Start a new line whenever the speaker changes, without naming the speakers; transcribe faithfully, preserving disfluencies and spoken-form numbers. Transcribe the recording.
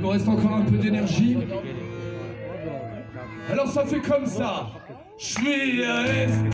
nous reste encore un peu d'énergie. Alors ça fait comme ça. Je suis resté